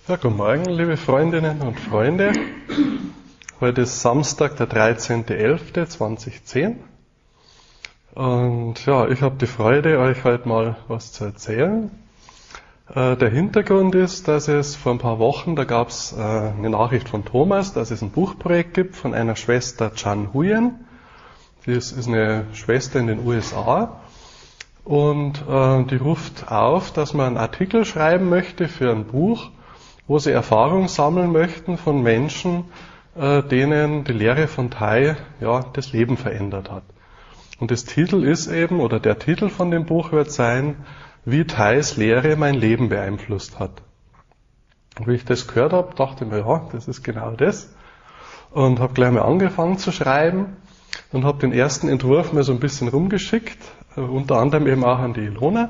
Ja, guten Morgen, liebe Freundinnen und Freunde. Heute ist Samstag, der 13.11.2010. Und ja, ich habe die Freude, euch heute mal was zu erzählen. Der Hintergrund ist, dass es vor ein paar Wochen, da gab es eine Nachricht von Thomas, dass es ein Buchprojekt gibt von einer Schwester Chan Huyen. Die ist eine Schwester in den USA. Und die ruft auf, dass man einen Artikel schreiben möchte für ein Buch, wo sie Erfahrung sammeln möchten von Menschen, denen die Lehre von Thay das Leben verändert hat. Und das Titel ist eben, oder der Titel von dem Buch wird sein, wie Thay's Lehre mein Leben beeinflusst hat. Und wie ich das gehört habe, dachte ich mir, ja, das ist genau das. Und habe gleich mal angefangen zu schreiben und habe den ersten Entwurf mal so ein bisschen rumgeschickt, unter anderem eben auch an die Ilona.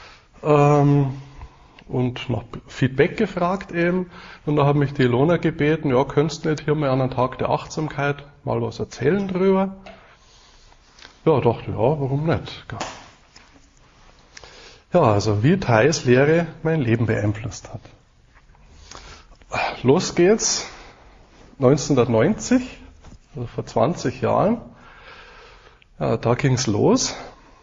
Und nach Feedback gefragt eben. Und da hat mich die Ilona gebeten, ja, könntest du nicht hier mal an einem Tag der Achtsamkeit mal was erzählen drüber? Ja, dachte, ja, warum nicht? Ja, also wie Thay's Lehre mein Leben beeinflusst hat. Los geht's. 1990, also vor 20 Jahren, ja, da ging's los.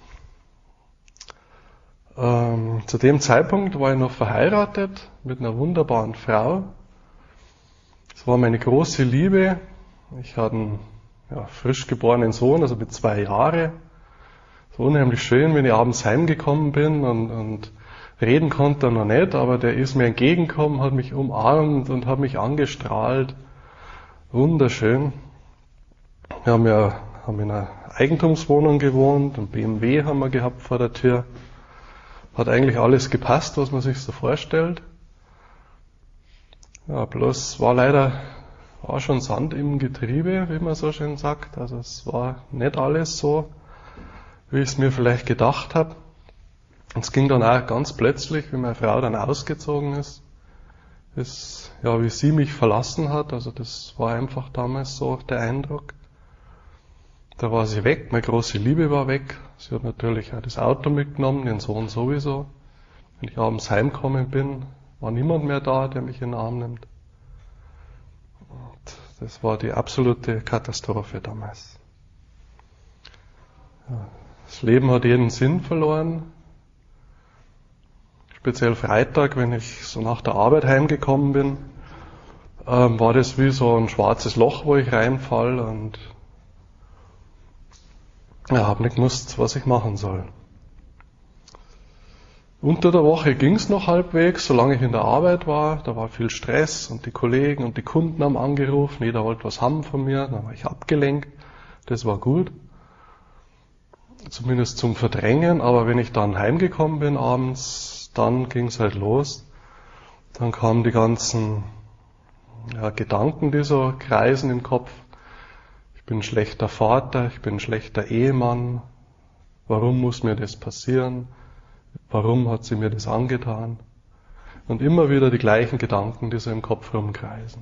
Zu dem Zeitpunkt war ich noch verheiratet mit einer wunderbaren Frau. Es war meine große Liebe. Ich hatte einen frisch geborenen Sohn, also mit 2 Jahren. Es war unheimlich schön, wenn ich abends heimgekommen bin und reden konnte er noch nicht, aber der ist mir entgegengekommen, hat mich umarmt und hat mich angestrahlt. Wunderschön. Wir haben in einer Eigentumswohnung gewohnt, ein BMW haben wir gehabt vor der Tür. Hat eigentlich alles gepasst, was man sich so vorstellt. Ja, bloß war schon Sand im Getriebe, wie man so schön sagt. Also es war nicht alles so, wie ich es mir vielleicht gedacht habe. Und es ging dann auch ganz plötzlich, wie meine Frau dann ausgezogen ist, wie sie mich verlassen hat. Also das war einfach damals so der Eindruck. Da war sie weg, meine große Liebe war weg. Sie hat natürlich auch das Auto mitgenommen, den Sohn sowieso. Wenn ich abends heimgekommen bin, war niemand mehr da, der mich in den Arm nimmt. Und das war die absolute Katastrophe damals. Ja, das Leben hat jeden Sinn verloren. Speziell Freitag, wenn ich so nach der Arbeit heimgekommen bin, war das wie so ein schwarzes Loch, wo ich reinfall und habe nicht gewusst, was ich machen soll. Unter der Woche ging's noch halbwegs, solange ich in der Arbeit war. Da war viel Stress und die Kollegen und die Kunden haben angerufen, jeder wollte was haben von mir, dann war ich abgelenkt. Das war gut. Zumindest zum Verdrängen, aber wenn ich dann heimgekommen bin abends, dann ging's halt los. Dann kamen die ganzen Gedanken, die so kreisen im Kopf. Ich bin ein schlechter Vater, ich bin ein schlechter Ehemann. Warum muss mir das passieren? Warum hat sie mir das angetan? Und immer wieder die gleichen Gedanken, die so im Kopf rumkreisen.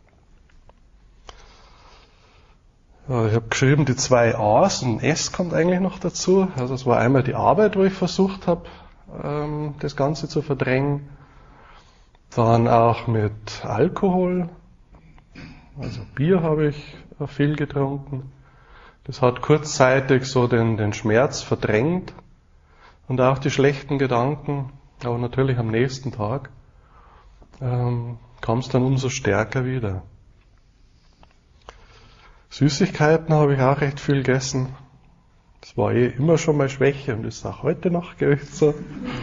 Ja, ich habe geschrieben, die 2 A's und ein S kommt eigentlich noch dazu. Also es war einmal die Arbeit, wo ich versucht habe, das Ganze zu verdrängen. Dann auch mit Alkohol. Also Bier habe ich viel getrunken. Das hat kurzzeitig so den Schmerz verdrängt und auch die schlechten Gedanken, aber natürlich am nächsten Tag kam es dann umso stärker wieder. Süßigkeiten habe ich auch recht viel gegessen. Das war immer schon meine Schwäche und ist auch heute noch so.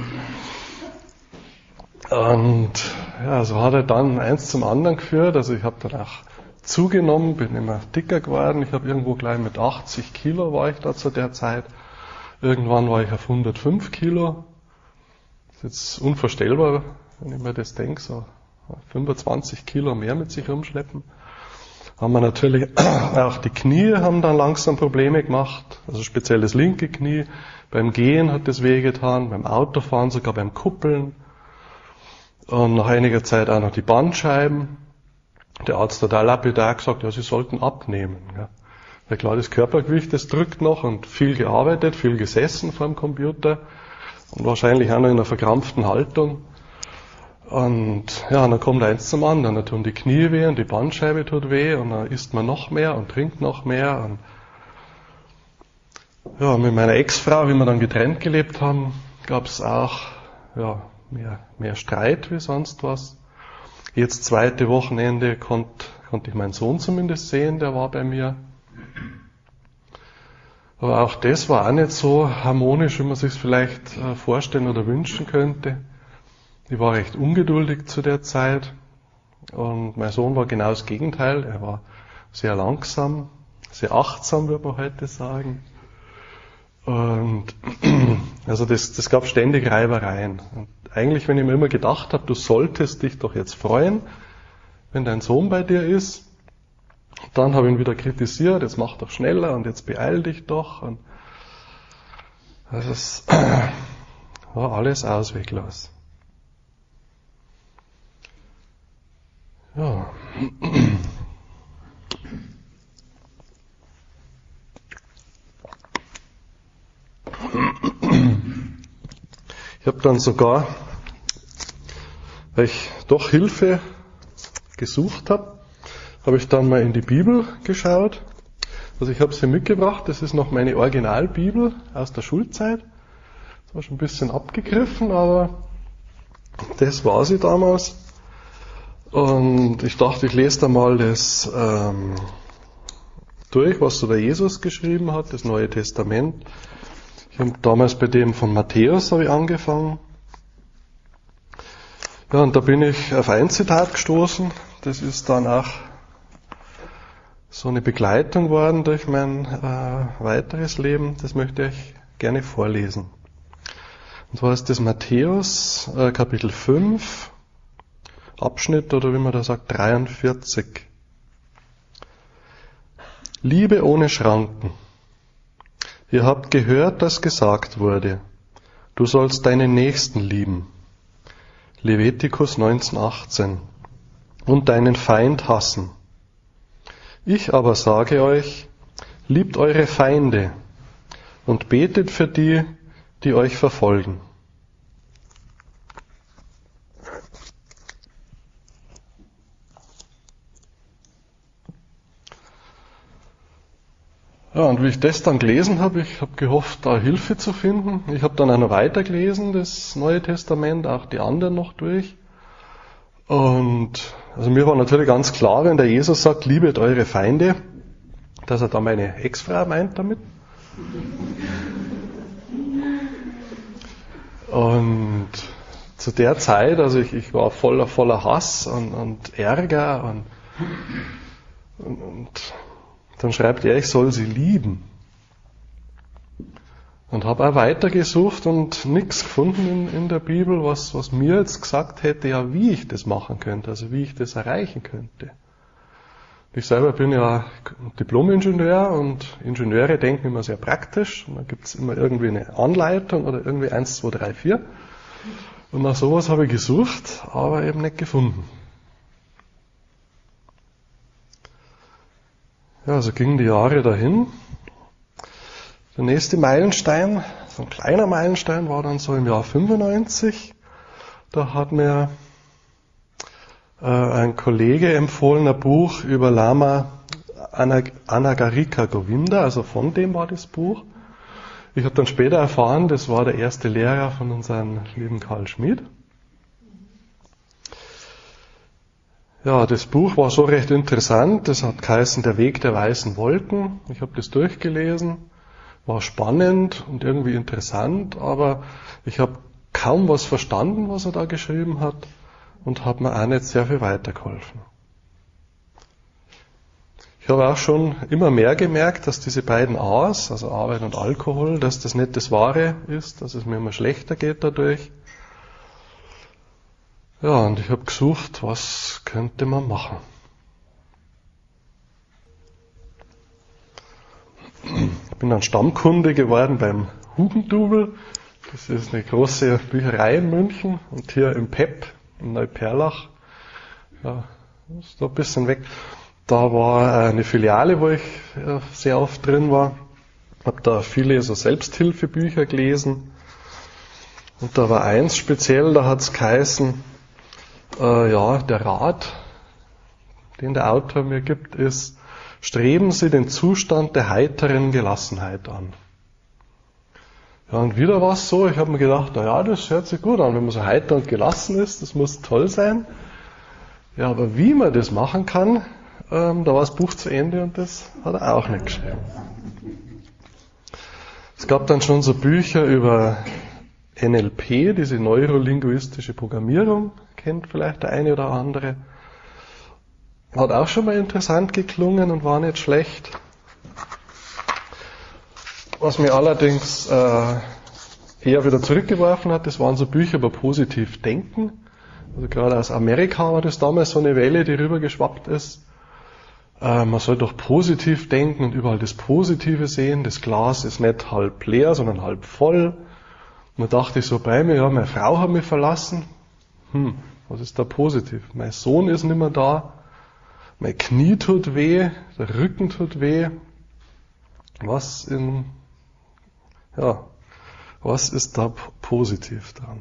Und ja, so hat er dann eins zum anderen geführt. Also ich habe dann auch zugenommen, bin immer dicker geworden. Ich habe irgendwo gleich mit 80 Kilo war ich da zu der Zeit. Irgendwann war ich auf 105 Kilo. Das ist jetzt unvorstellbar, wenn ich mir das denke, so 25 Kilo mehr mit sich rumschleppen. Haben wir natürlich auch die Knie haben dann langsam Probleme gemacht. Also speziell das linke Knie. Beim Gehen hat das wehgetan, beim Autofahren, sogar beim Kuppeln. Und nach einiger Zeit auch noch die Bandscheiben. Der Arzt hat auch lapidar gesagt, ja, Sie sollten abnehmen. Ja. Weil klar, das Körpergewicht, das drückt noch und viel gearbeitet, viel gesessen vor dem Computer und wahrscheinlich auch noch in einer verkrampften Haltung. Und ja, dann kommt eins zum anderen, dann tun die Knie weh und die Bandscheibe tut weh und dann isst man noch mehr und trinkt noch mehr. Und ja, mit meiner Ex-Frau, wie wir dann getrennt gelebt haben, gab es auch mehr Streit wie sonst was. Jetzt zweite Wochenende konnte ich meinen Sohn zumindest sehen, der war bei mir. Aber auch das war auch nicht so harmonisch, wie man sich es vielleicht vorstellen oder wünschen könnte. Ich war recht ungeduldig zu der Zeit und mein Sohn war genau das Gegenteil. Er war sehr langsam, sehr achtsam, würde man heute sagen. Und also das gab ständig Reibereien. Und eigentlich, wenn ich mir immer gedacht habe, du solltest dich doch jetzt freuen, wenn dein Sohn bei dir ist, dann habe ich ihn wieder kritisiert, jetzt mach doch schneller und jetzt beeil dich doch. Und das war alles ausweglos. Ja. Ich habe dann sogar, weil ich doch Hilfe gesucht habe ich dann mal in die Bibel geschaut. Also ich habe sie mitgebracht, das ist noch meine Originalbibel aus der Schulzeit. Das war schon ein bisschen abgegriffen, aber das war sie damals. Und ich dachte, ich lese da mal das durch, was so der Jesus geschrieben hat, das Neue Testament. Ich habe damals bei dem von Matthäus habe ich angefangen. Ja, und da bin ich auf ein Zitat gestoßen. Das ist dann auch so eine Begleitung worden durch mein weiteres Leben. Das möchte ich gerne vorlesen. Und zwar ist das Matthäus Kapitel 5, Abschnitt, oder wie man da sagt, 43. Liebe ohne Schranken. Ihr habt gehört, dass gesagt wurde, du sollst deinen Nächsten lieben. Levitikus 19,18. Und deinen Feind hassen. Ich aber sage euch, liebt eure Feinde und betet für die, die euch verfolgen. Ja, und wie ich das dann gelesen habe, ich habe gehofft, da Hilfe zu finden. Ich habe dann auch noch weitergelesen, das Neue Testament, auch die anderen noch durch. Und also mir war natürlich ganz klar, wenn der Jesus sagt, liebet eure Feinde, dass er da meine Ex-Frau meint damit. Und zu der Zeit, also ich war voller Hass und Ärger und dann schreibt er, ich soll sie lieben. Und habe auch weitergesucht und nichts gefunden in der Bibel, was mir jetzt gesagt hätte, ja, wie ich das machen könnte, also wie ich das erreichen könnte. Ich selber bin ja Diplom-Ingenieur und Ingenieure denken immer sehr praktisch. Und da gibt es immer irgendwie eine Anleitung oder irgendwie 1, 2, 3, 4. Und nach sowas habe ich gesucht, aber eben nicht gefunden. Ja, so gingen die Jahre dahin. Der nächste Meilenstein, so ein kleiner Meilenstein, war dann so im Jahr 95. Da hat mir ein Kollege empfohlen, ein Buch über Lama Anagarika Govinda, also von dem war das Buch. Ich habe dann später erfahren, das war der erste Lehrer von unserem lieben Karl Schmid. Ja, das Buch war so recht interessant, das hat geheißen Der Weg der weißen Wolken. Ich habe das durchgelesen. War spannend und irgendwie interessant, aber ich habe kaum was verstanden, was er da geschrieben hat und habe mir auch nicht sehr viel weitergeholfen. Ich habe auch schon immer mehr gemerkt, dass diese beiden A's, also Arbeit und Alkohol, dass das nicht das Wahre ist, dass es mir immer schlechter geht dadurch. Ja, und ich habe gesucht, was könnte man machen. Ich bin dann Stammkunde geworden beim Hugendubel. Das ist eine große Bücherei in München und hier im PEP in Neuperlach. Ja, ist da ein bisschen weg. Da war eine Filiale, wo ich sehr oft drin war. Habe da viele so Selbsthilfebücher gelesen. Und da war eins speziell, da hat's geheißen, Der Rat, den der Autor mir gibt, ist: Streben Sie den Zustand der heiteren Gelassenheit an. Ja, und wieder war es so, ich habe mir gedacht, das hört sich gut an, wenn man so heiter und gelassen ist, das muss toll sein. Ja, aber wie man das machen kann, da war das Buch zu Ende und das hat er auch nicht geschrieben. Es gab dann schon so Bücher über NLP, diese neurolinguistische Programmierung, kennt vielleicht der eine oder andere. Hat auch schon mal interessant geklungen und war nicht schlecht. Was mir allerdings eher wieder zurückgeworfen hat, das waren so Bücher über positiv Denken. Also gerade aus Amerika war das damals so eine Welle, die rübergeschwappt ist. Man soll doch positiv denken und überall das Positive sehen. Das Glas ist nicht halb leer, sondern halb voll. Und da dachte ich so bei mir, ja, meine Frau hat mich verlassen. Was ist da positiv? Mein Sohn ist nicht mehr da. Mein Knie tut weh, der Rücken tut weh. Was ist da positiv dran?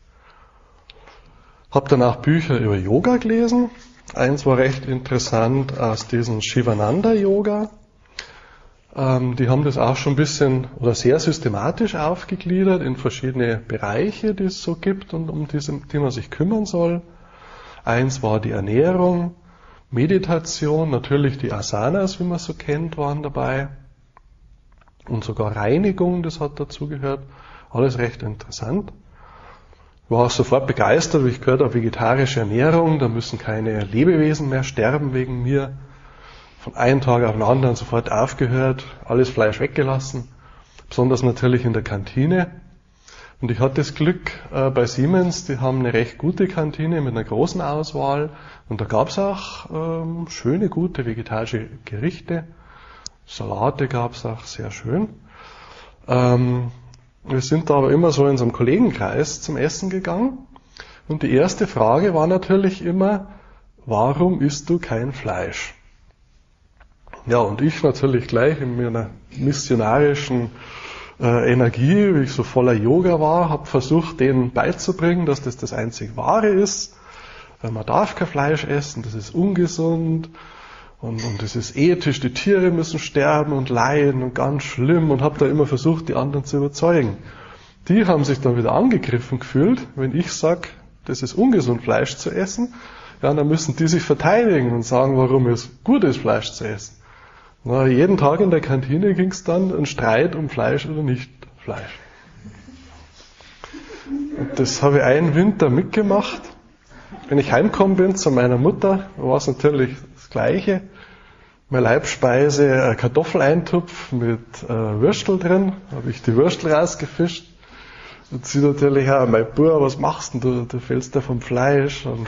Hab dann auch Bücher über Yoga gelesen. Eins war recht interessant aus diesem Shivananda-Yoga. Die haben das auch schon ein bisschen oder sehr systematisch aufgegliedert in verschiedene Bereiche, die es so gibt und um die man sich kümmern soll. Eins war die Ernährung, Meditation, natürlich die Asanas, wie man so kennt, waren dabei. Und sogar Reinigung, das hat dazugehört. Alles recht interessant. Ich war auch sofort begeistert, wie ich gehört habe, vegetarische Ernährung, da müssen keine Lebewesen mehr sterben wegen mir. Von einem Tag auf den anderen sofort aufgehört, alles Fleisch weggelassen, besonders natürlich in der Kantine. Und ich hatte das Glück bei Siemens, die haben eine recht gute Kantine mit einer großen Auswahl und da gab es auch schöne, gute vegetarische Gerichte. Salate gab es auch sehr schön. Wir sind da aber immer so in so einem Kollegenkreis zum Essen gegangen und die erste Frage war natürlich immer: Warum isst du kein Fleisch? Ja, und ich natürlich gleich in meiner missionarischen Energie, wie ich so voller Yoga war, habe versucht, denen beizubringen, dass das einzig Wahre ist. Man darf kein Fleisch essen, das ist ungesund und das ist ethisch, die Tiere müssen sterben und leiden und ganz schlimm, und habe da immer versucht, die anderen zu überzeugen. Die haben sich dann wieder angegriffen gefühlt, wenn ich sage, das ist ungesund, Fleisch zu essen. Ja, dann müssen die sich verteidigen und sagen, warum es gut ist, Fleisch zu essen. Na, jeden Tag in der Kantine ging es dann ein Streit um Fleisch oder nicht Fleisch. Und das habe ich einen Winter mitgemacht. Wenn ich heimgekommen bin zu meiner Mutter, war es natürlich das Gleiche. Meine Leibspeise, Kartoffeleintopf mit Würstel drin, habe ich die Würstel rausgefischt. Und sie natürlich auch: Mein Bub, was machst denn du? Du fällst ja vom Fleisch. Und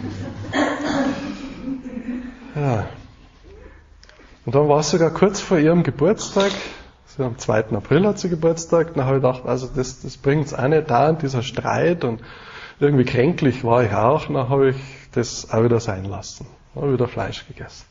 ja. Und dann war es sogar kurz vor ihrem Geburtstag, so am 2. April hat sie Geburtstag, dann habe ich gedacht, also das bringt es auch nicht da, dieser Streit, und irgendwie kränklich war ich auch, und dann habe ich das auch wieder sein lassen, habe wieder Fleisch gegessen.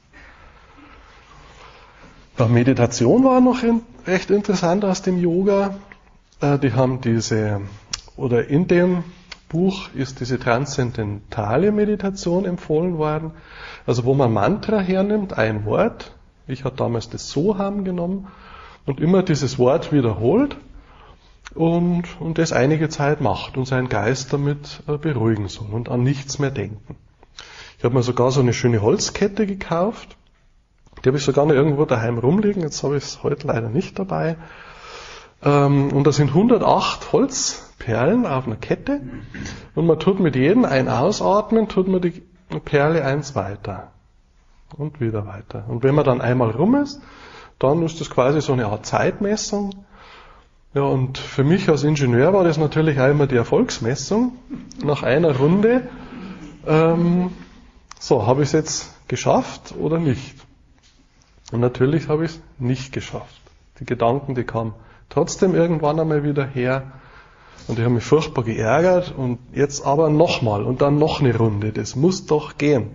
Meditation war noch recht interessant aus dem Yoga. Die haben in dem Buch ist diese transzendentale Meditation empfohlen worden, also wo man Mantra hernimmt, ein Wort. Ich hatte damals das Soham genommen und immer dieses Wort wiederholt und das einige Zeit macht und seinen Geist damit beruhigen soll und an nichts mehr denken. Ich habe mir sogar so eine schöne Holzkette gekauft. Die habe ich sogar noch irgendwo daheim rumliegen, jetzt habe ich es heute leider nicht dabei. Und da sind 108 Holzperlen auf einer Kette und man tut mit jedem Ein-Ausatmen, tut man die Perle eins weiter und wieder weiter. Und wenn man dann einmal rum ist, dann ist das quasi so eine Art Zeitmessung. Ja, und für mich als Ingenieur war das natürlich auch immer die Erfolgsmessung. Nach einer Runde, habe ich es jetzt geschafft oder nicht? Und natürlich habe ich es nicht geschafft. Die Gedanken, die kamen trotzdem irgendwann einmal wieder her und ich habe mich furchtbar geärgert, und jetzt aber nochmal und dann noch eine Runde. Das muss doch gehen.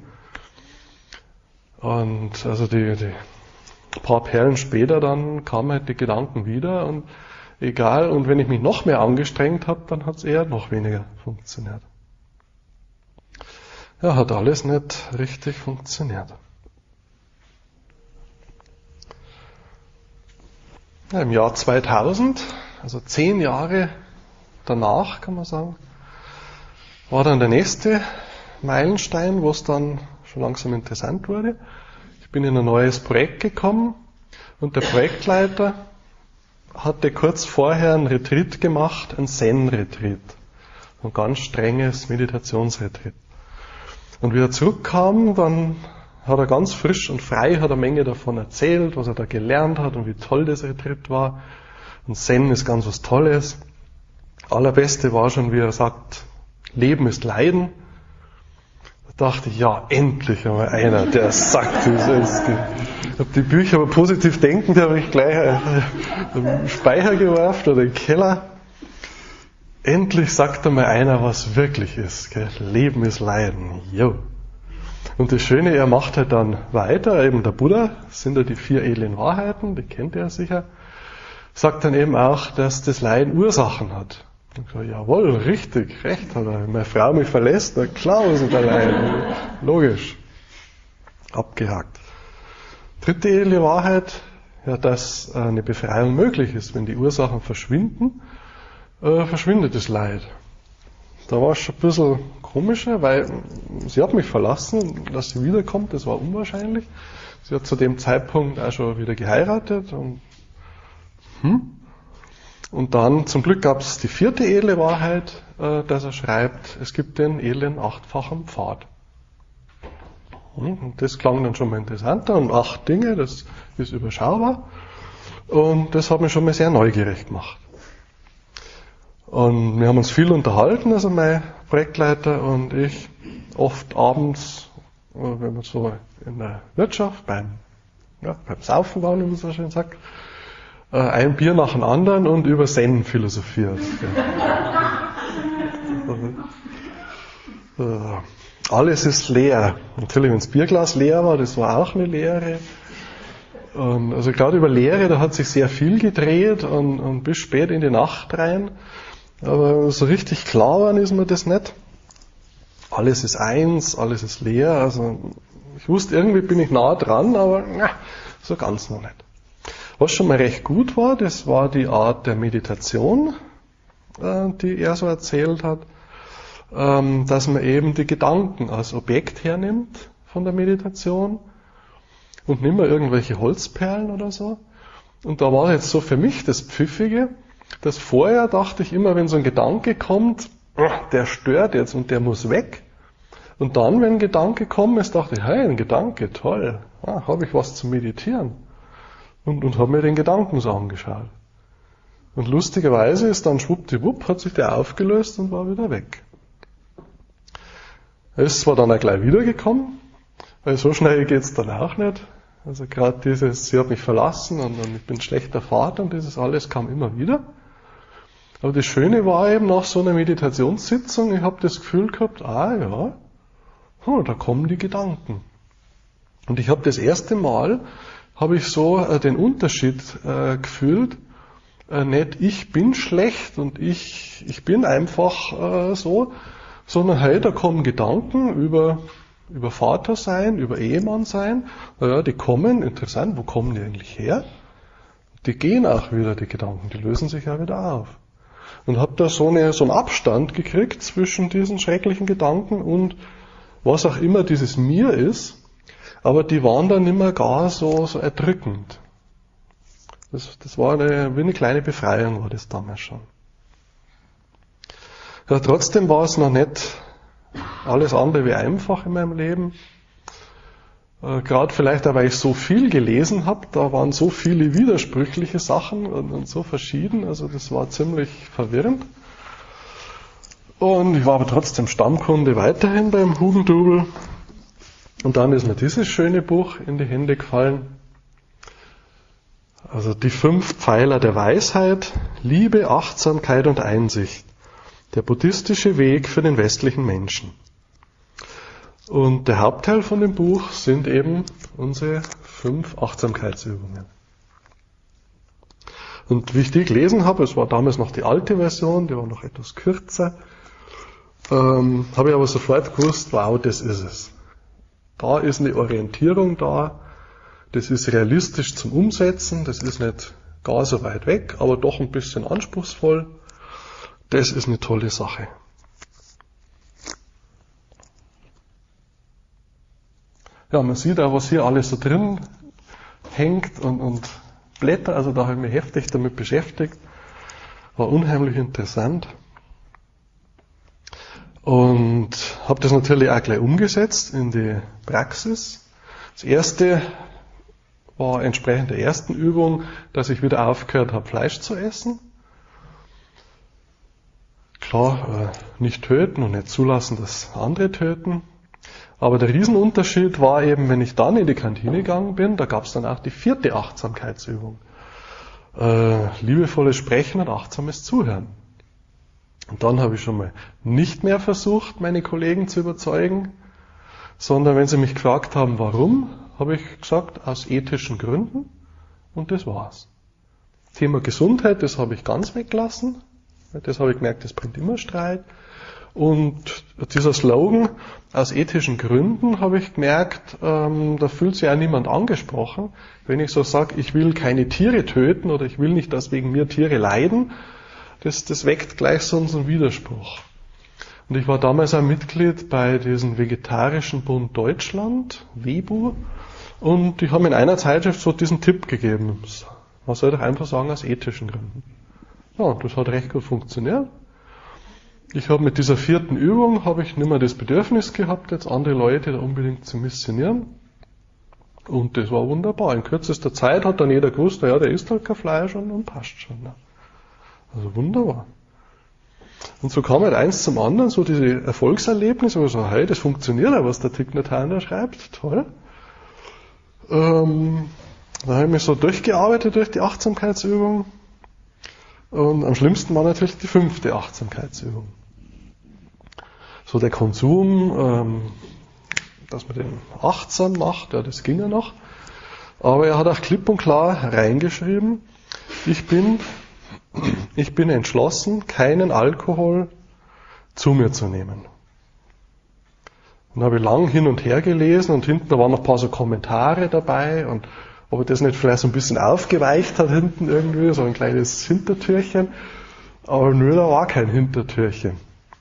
Und also die paar Perlen später, dann kamen halt die Gedanken wieder und egal, und wenn ich mich noch mehr angestrengt habe, dann hat es eher noch weniger funktioniert. ja, hat alles nicht richtig funktioniert. Ja, im Jahr 2000, also 10 Jahre danach, kann man sagen, war dann der nächste Meilenstein, wo es dann schon langsam interessant wurde. Ich bin in ein neues Projekt gekommen und der Projektleiter hatte kurz vorher einen Retreat gemacht, einen Zen-Retreat, ein ganz strenges Meditationsretreat. Und wie er zurückkam, dann hat er ganz frisch und frei eine Menge davon erzählt, was er da gelernt hat und wie toll das Retreat war. Und Zen ist ganz was Tolles. Allerbeste war schon, wie er sagt, Leben ist Leiden. Da dachte ich, ja, endlich einmal einer, der sagt, wie es ist. Ich habe die Bücher aber positiv denken, die habe ich gleich im Speicher geworfen oder im Keller. Endlich sagt einmal einer, was wirklich ist. Gell? Leben ist Leiden. Jo. Und das Schöne, er macht halt dann weiter, eben der Buddha, das sind ja die 4 edlen Wahrheiten, die kennt ihr sicher, sagt dann eben auch, dass das Leiden Ursachen hat. Und ich sage, jawohl, richtig, recht hat er. Wenn meine Frau mich verlässt, na klar ist der Leiden. Logisch. Abgehakt. 3. edle Wahrheit, ja, dass eine Befreiung möglich ist. Wenn die Ursachen verschwinden, verschwindet das Leid. Da war es schon ein bisschen komischer, weil sie hat mich verlassen, dass sie wiederkommt, das war unwahrscheinlich. Sie hat zu dem Zeitpunkt auch schon wieder geheiratet und dann, zum Glück gab es die 4. edle Wahrheit, dass er schreibt, es gibt den edlen 8-fachen Pfad. Und das klang dann schon mal interessanter und 8 Dinge, das ist überschaubar und das hat mich schon mal sehr neugierig gemacht. Und wir haben uns viel unterhalten, also mein Projektleiter und ich, oft abends, wenn wir so in der Wirtschaft, beim Saufen waren, wie man so schön sagt, ein Bier nach dem anderen und über Zen philosophiert. Alles ist leer. Natürlich, wenn das Bierglas leer war, das war auch eine Leere. Und also gerade über Leere, da hat sich sehr viel gedreht und bis spät in die Nacht rein. Aber so richtig klar war ist mir das nicht. Alles ist eins, alles ist leer. Also ich wusste, irgendwie bin ich nah dran, aber so ganz noch nicht. Was schon mal recht gut war, das war die Art der Meditation, die er so erzählt hat, dass man eben die Gedanken als Objekt hernimmt von der Meditation und nicht mehr irgendwelche Holzperlen oder so. Und da war jetzt so für mich das Pfiffige, dass vorher dachte ich immer, wenn so ein Gedanke kommt, der stört jetzt und der muss weg. Und dann, wenn ein Gedanke kommt, ist, dachte ich, hey, ein Gedanke, toll, habe ich was zu meditieren. Und habe mir den Gedanken so angeschaut. Und lustigerweise ist dann schwuppdiwupp, hat sich der aufgelöst und war wieder weg. Er ist zwar dann auch gleich wiedergekommen, weil so schnell geht's dann auch nicht. Also gerade dieses, sie hat mich verlassen und ich bin schlechter Vater und dieses alles kam immer wieder. Aber das Schöne war eben nach so einer Meditationssitzung, ich habe das Gefühl gehabt, da kommen die Gedanken. Und ich habe das erste Mal, habe ich so den Unterschied gefühlt, nicht ich bin schlecht und ich bin einfach so, sondern hey, da kommen Gedanken über Vater sein, über Ehemann sein, die kommen, interessant, wo kommen die eigentlich her? Die gehen auch wieder, die Gedanken, die lösen sich ja wieder auf. Und habe da so einen Abstand gekriegt zwischen diesen schrecklichen Gedanken und was auch immer dieses Mir ist, aber die waren dann nicht mehr gar so erdrückend. Das war wie eine kleine Befreiung, war das damals schon. Ja, trotzdem war es noch nicht alles andere wie einfach in meinem Leben. Gerade vielleicht auch, weil ich so viel gelesen habe, da waren so viele widersprüchliche Sachen und so verschieden, also das war ziemlich verwirrend. Und ich war aber trotzdem Stammkunde weiterhin beim Hugendubel. Und dann ist mir dieses schöne Buch in die Hände gefallen. Also die 5 Pfeiler der Weisheit, Liebe, Achtsamkeit und Einsicht. Der buddhistische Weg für den westlichen Menschen. Und der Hauptteil von dem Buch sind eben unsere 5 Achtsamkeitsübungen. Und wie ich die gelesen habe, es war damals noch die alte Version, die war noch etwas kürzer, habe ich aber sofort gewusst, wow, das ist es. Da ist eine Orientierung da, das ist realistisch zum Umsetzen, das ist nicht gar so weit weg, aber doch ein bisschen anspruchsvoll. Das ist eine tolle Sache. Ja, man sieht auch, was hier alles so drin hängt und Blätter, also da habe ich mich heftig damit beschäftigt. War unheimlich interessant. Und habe das natürlich auch gleich umgesetzt in die Praxis. Das erste war entsprechend der ersten Übung, dass ich wieder aufgehört habe, Fleisch zu essen. Klar, nicht töten und nicht zulassen, dass andere töten. Aber der Riesenunterschied war eben, wenn ich dann in die Kantine gegangen bin, da gab es dann auch die 4. Achtsamkeitsübung. Liebevolles Sprechen und achtsames Zuhören. Und dann habe ich schon mal nicht mehr versucht, meine Kollegen zu überzeugen, sondern wenn sie mich gefragt haben, warum, habe ich gesagt, aus ethischen Gründen, und das war's. Thema Gesundheit, das habe ich ganz weggelassen, das habe ich gemerkt, das bringt immer Streit. Und dieser Slogan, aus ethischen Gründen, habe ich gemerkt, da fühlt sich auch niemand angesprochen. Wenn ich so sage, ich will keine Tiere töten oder ich will nicht, dass wegen mir Tiere leiden, das weckt gleich so einen Widerspruch. Und ich war damals auch Mitglied bei diesem Vegetarischen Bund Deutschland, WEBU, und die haben in einer Zeitschrift so diesen Tipp gegeben. Man soll doch einfach sagen, aus ethischen Gründen. Ja, und das hat recht gut funktioniert. Ich habe mit dieser 4. Übung, habe ich nicht mehr das Bedürfnis gehabt, jetzt andere Leute da unbedingt zu missionieren. Und das war wunderbar. In kürzester Zeit hat dann jeder gewusst, ja, der isst halt kein Fleisch und passt schon. Ne? Also wunderbar. Und so kam halt eins zum anderen, so diese Erfolgserlebnisse, wo ich so, hey, das funktioniert ja, was der Thich Nhat Hanh da schreibt, toll. Da habe ich mich so durchgearbeitet durch die Achtsamkeitsübung. Und am schlimmsten war natürlich die 5. Achtsamkeitsübung. So der Konsum, dass man den achtsam macht, ja, das ging ja noch. Aber er hat auch klipp und klar reingeschrieben, ich bin entschlossen, keinen Alkohol zu mir zu nehmen. Und da habe ich lang hin und her gelesen und hinten, da waren noch ein paar so Kommentare dabei und ob er das nicht vielleicht so ein bisschen aufgeweicht hat hinten irgendwie, so ein kleines Hintertürchen. Aber nö, da war kein Hintertürchen.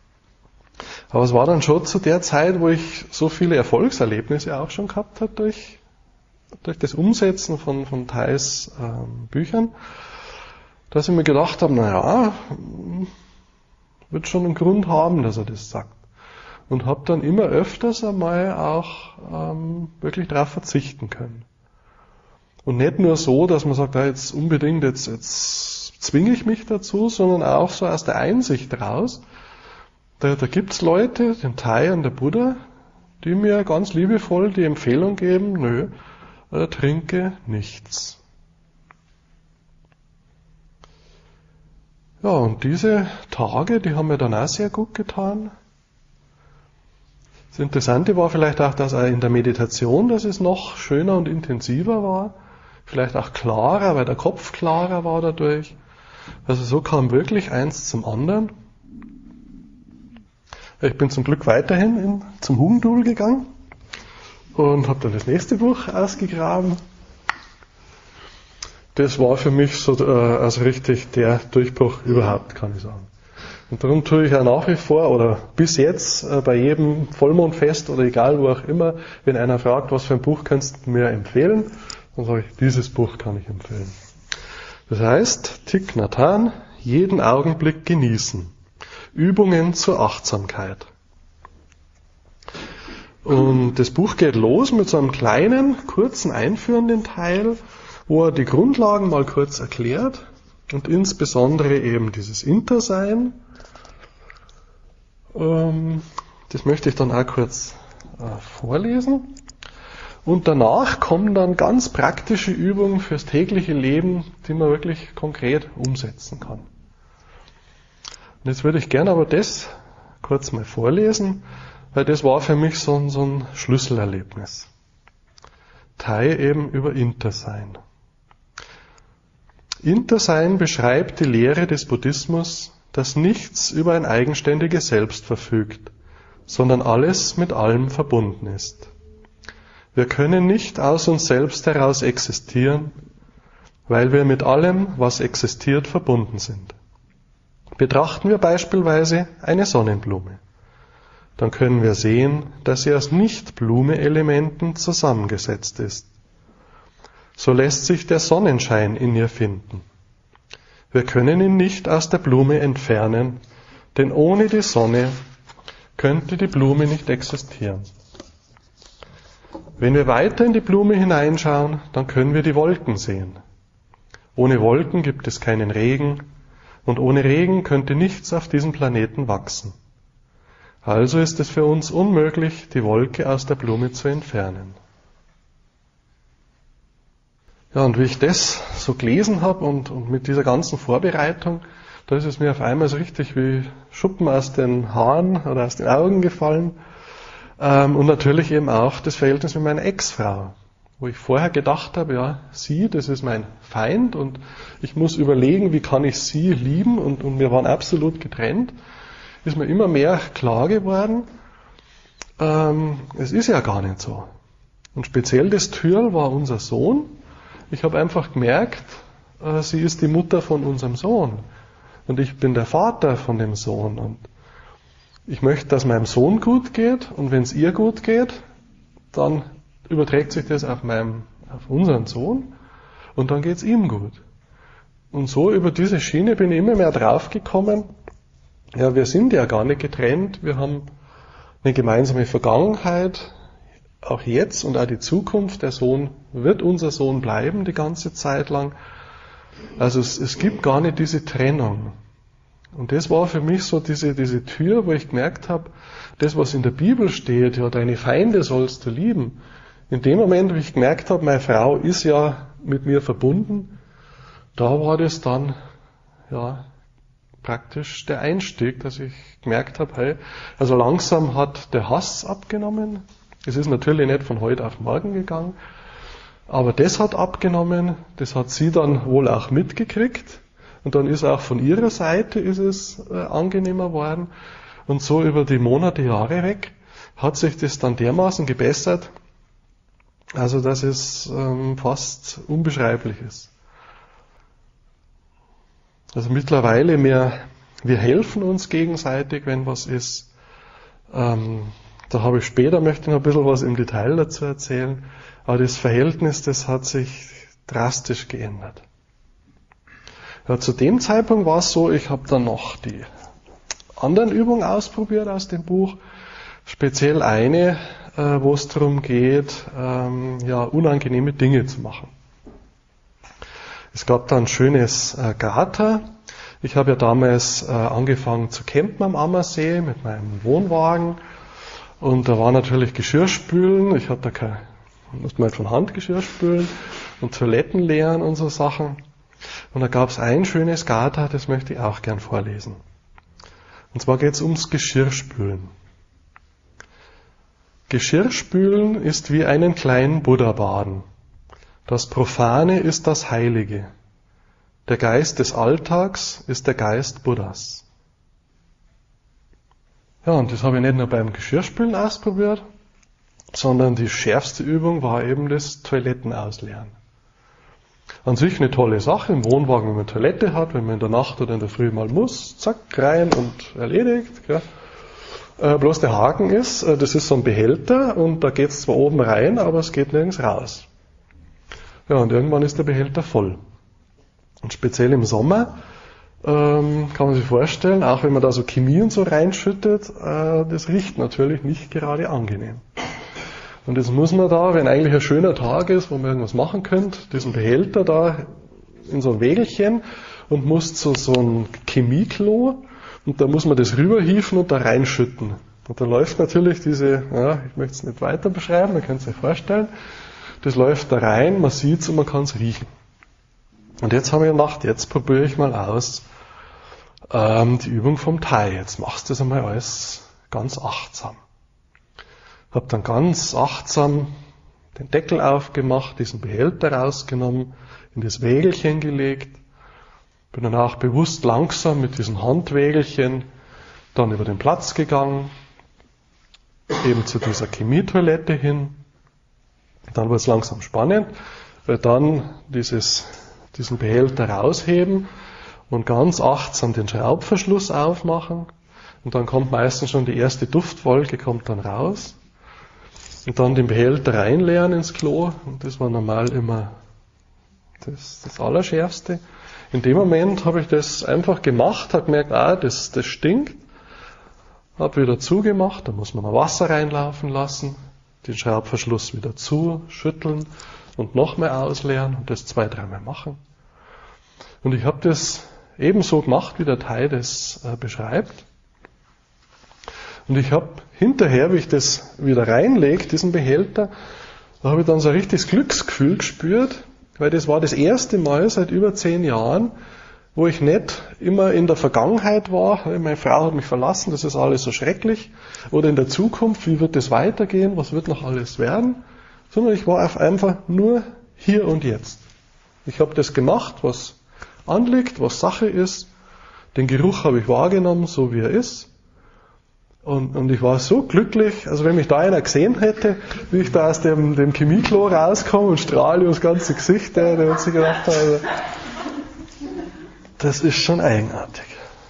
Aber es war dann schon zu der Zeit, wo ich so viele Erfolgserlebnisse auch schon gehabt habe durch das Umsetzen von Theis Büchern, dass ich mir gedacht habe, naja, wird schon einen Grund haben, dass er das sagt. Und habe dann immer öfters einmal auch wirklich darauf verzichten können. Und nicht nur so, dass man sagt, ja, jetzt unbedingt, jetzt zwinge ich mich dazu, sondern auch so aus der Einsicht raus. Da gibt's Leute, den Thai und der Buddha, die mir ganz liebevoll die Empfehlung geben, nö, trinke nichts. Ja, und diese Tage, die haben mir dann auch sehr gut getan. Das Interessante war vielleicht auch, dass auch in der Meditation, dass es noch schöner und intensiver war. Vielleicht auch klarer, weil der Kopf klarer war dadurch. Also so kam wirklich eins zum anderen. Ich bin zum Glück weiterhin zum Hugendubel gegangen und habe dann das nächste Buch ausgegraben. Das war für mich so also richtig der Durchbruch überhaupt, kann ich sagen. Und darum tue ich auch nach wie vor oder bis jetzt bei jedem Vollmondfest oder egal wo auch immer, wenn einer fragt, was für ein Buch kannst du mir empfehlen, dann sage ich, dieses Buch kann ich empfehlen. Das heißt, Thich Nhat Hanh, jeden Augenblick genießen. Übungen zur Achtsamkeit. Und das Buch geht los mit so einem kleinen, kurzen, einführenden Teil, wo er die Grundlagen mal kurz erklärt und insbesondere eben dieses Intersein. Das möchte ich dann auch kurz vorlesen. Und danach kommen dann ganz praktische Übungen fürs tägliche Leben, die man wirklich konkret umsetzen kann. Und jetzt würde ich gerne aber das kurz mal vorlesen, weil das war für mich so ein Schlüsselerlebnis. Thai eben über Intersein. Intersein beschreibt die Lehre des Buddhismus, dass nichts über ein eigenständiges Selbst verfügt, sondern alles mit allem verbunden ist. Wir können nicht aus uns selbst heraus existieren, weil wir mit allem, was existiert, verbunden sind. Betrachten wir beispielsweise eine Sonnenblume. Dann können wir sehen, dass sie aus Nicht-Blume-Elementen zusammengesetzt ist. So lässt sich der Sonnenschein in ihr finden. Wir können ihn nicht aus der Blume entfernen, denn ohne die Sonne könnte die Blume nicht existieren. Wenn wir weiter in die Blume hineinschauen, dann können wir die Wolken sehen. Ohne Wolken gibt es keinen Regen und ohne Regen könnte nichts auf diesem Planeten wachsen. Also ist es für uns unmöglich, die Wolke aus der Blume zu entfernen. Ja, und wie ich das so gelesen habe und mit dieser ganzen Vorbereitung, da ist es mir auf einmal so richtig wie Schuppen aus den Haaren oder aus den Augen gefallen. Und natürlich eben auch das Verhältnis mit meiner Ex-Frau, wo ich vorher gedacht habe, ja, sie, das ist mein Feind und ich muss überlegen, wie kann ich sie lieben und wir waren absolut getrennt, ist mir immer mehr klar geworden, es ist ja gar nicht so. Und speziell das Türl war unser Sohn. Ich habe einfach gemerkt, sie ist die Mutter von unserem Sohn und ich bin der Vater von dem Sohn und ich möchte, dass meinem Sohn gut geht und wenn es ihr gut geht, dann überträgt sich das auf unseren Sohn und dann geht es ihm gut. Und so über diese Schiene bin ich immer mehr draufgekommen, ja, wir sind ja gar nicht getrennt, wir haben eine gemeinsame Vergangenheit, auch jetzt und auch die Zukunft, der Sohn wird unser Sohn bleiben die ganze Zeit lang. Also es gibt gar nicht diese Trennung. Und das war für mich so diese Tür, wo ich gemerkt habe, das, was in der Bibel steht, ja, deine Feinde sollst du lieben. In dem Moment, wo ich gemerkt habe, meine Frau ist ja mit mir verbunden, da war das dann, ja, praktisch der Einstieg, dass ich gemerkt habe, hey, also langsam hat der Hass abgenommen. Es ist natürlich nicht von heute auf morgen gegangen, aber das hat abgenommen, das hat sie dann wohl auch mitgekriegt. Und dann ist auch von ihrer Seite ist es angenehmer worden. Und so über die Monate, Jahre weg hat sich das dann dermaßen gebessert, also dass es fast unbeschreiblich ist. Also mittlerweile wir helfen uns gegenseitig, wenn was ist. Da habe ich später, möchte ich noch ein bisschen was im Detail dazu erzählen. Aber das Verhältnis, das hat sich drastisch geändert. Ja, zu dem Zeitpunkt war es so, ich habe dann noch die anderen Übungen ausprobiert aus dem Buch. Speziell eine, wo es darum geht, ja, unangenehme Dinge zu machen. Es gab da ein schönes Gata. Ich habe ja damals angefangen zu campen am Ammersee mit meinem Wohnwagen. Und da war natürlich Geschirrspülen. Ich hatte da musste man halt von Hand Geschirr spülen und Toiletten leeren und so Sachen. Und da gab es ein schönes Gata, das möchte ich auch gern vorlesen. Und zwar geht es ums Geschirrspülen. Geschirrspülen ist wie einen kleinen Buddha baden. Das Profane ist das Heilige. Der Geist des Alltags ist der Geist Buddhas. Ja, und das habe ich nicht nur beim Geschirrspülen ausprobiert, sondern die schärfste Übung war eben das Toilettenausleeren. An sich eine tolle Sache im Wohnwagen, wenn man Toilette hat, wenn man in der Nacht oder in der Früh mal muss, zack, rein und erledigt. Ja. Bloß der Haken ist, das ist so ein Behälter und da geht es zwar oben rein, aber es geht nirgends raus. Ja, und irgendwann ist der Behälter voll. Und speziell im Sommer kann man sich vorstellen, auch wenn man da so Chemie und so reinschüttet, das riecht natürlich nicht gerade angenehm. Und jetzt muss man da, wenn eigentlich ein schöner Tag ist, wo man irgendwas machen könnte, diesen Behälter da in so ein Wägelchen und muss zu so einem Chemieklo und da muss man das rüberhieven und da reinschütten. Und da läuft natürlich diese, ja, ich möchte es nicht weiter beschreiben, man kann es sich vorstellen, das läuft da rein, man sieht es und man kann es riechen. Und jetzt habe ich gedacht, jetzt probiere ich mal aus die Übung vom Thai. Jetzt machst du das einmal alles ganz achtsam. Habe dann ganz achtsam den Deckel aufgemacht, diesen Behälter rausgenommen, in das Wägelchen gelegt Bin dann auch bewusst langsam mit diesen Handwägelchen dann über den Platz gegangen, eben zu dieser Chemietoilette hin. Dann wird es langsam spannend, weil dann diesen Behälter rausheben und ganz achtsam den Schraubverschluss aufmachen. Und dann kommt meistens schon die erste Duftwolke, kommt dann raus. Und dann den Behälter reinleeren ins Klo. Und das war normal immer das Allerschärfste. In dem Moment habe ich das einfach gemacht, habe gemerkt, das stinkt. Habe wieder zugemacht, da muss man noch Wasser reinlaufen lassen, den Schraubverschluss wieder zu, schütteln und nochmal ausleeren und das 2-3 Mal machen. Und ich habe das ebenso gemacht, wie der Thai das beschreibt. Und ich habe hinterher, wie ich das wieder reinlege, diesen Behälter, da habe ich dann so ein richtiges Glücksgefühl gespürt, weil das war das erste Mal seit über 10 Jahren, wo ich nicht immer in der Vergangenheit war, meine Frau hat mich verlassen, das ist alles so schrecklich, oder in der Zukunft, wie wird das weitergehen, was wird noch alles werden, sondern ich war einfach nur hier und jetzt. Ich habe das gemacht, was anliegt, was Sache ist, den Geruch habe ich wahrgenommen, so wie er ist, und ich war so glücklich, also wenn mich da einer gesehen hätte, wie ich da aus dem Chemieklo rauskomme und strahle übers ganze Gesicht, der hat sich gedacht, also, das ist schon eigenartig.